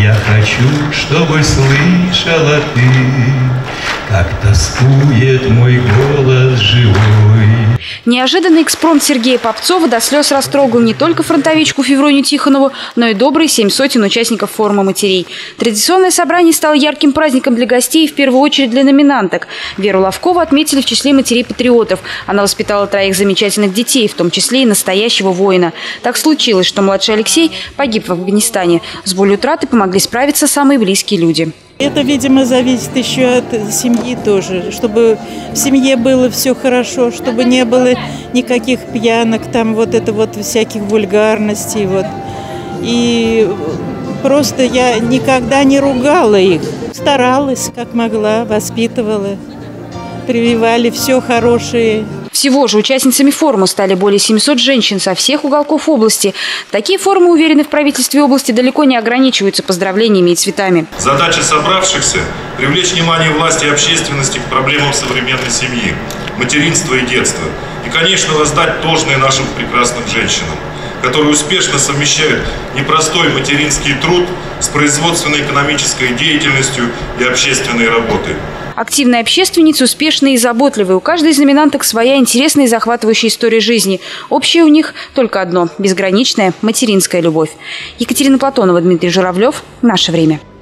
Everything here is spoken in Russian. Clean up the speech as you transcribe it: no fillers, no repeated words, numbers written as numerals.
Я хочу, чтобы слышала ты, как тоскует мой голос живой. Неожиданный экспромт Сергея Попцова до слез растрогал не только фронтовичку Февронию Тихонову, но и добрые 700 участников форума матерей. Традиционное собрание стало ярким праздником для гостей и в первую очередь для номинанток. Веру Ловкову отметили в числе матерей-патриотов. Она воспитала 3 замечательных детей, в том числе и настоящего воина. Так случилось, что младший Алексей погиб в Афганистане. С болью утраты помогли справиться самые близкие люди. Это, видимо, зависит еще от семьи тоже, чтобы в семье было все хорошо, чтобы не было никаких пьянок, там вот это вот всяких вульгарностей. Вот. И просто я никогда не ругала их. Старалась, как могла, воспитывала, прививали все хорошее. Всего же участницами форума стали более 700 женщин со всех уголков области. Такие форумы, уверены в правительстве области, далеко не ограничиваются поздравлениями и цветами. Задача собравшихся – привлечь внимание власти и общественности к проблемам современной семьи, материнства и детства. И, конечно, воздать должное нашим прекрасным женщинам, которые успешно совмещают непростой материнский труд с производственно-экономической деятельностью и общественной работой. Активные общественницы, успешные и заботливые. У каждой из номинанток своя интересная и захватывающая история жизни. Общее у них только одно – безграничная материнская любовь. Екатерина Платонова, Дмитрий Журавлев. Наше время.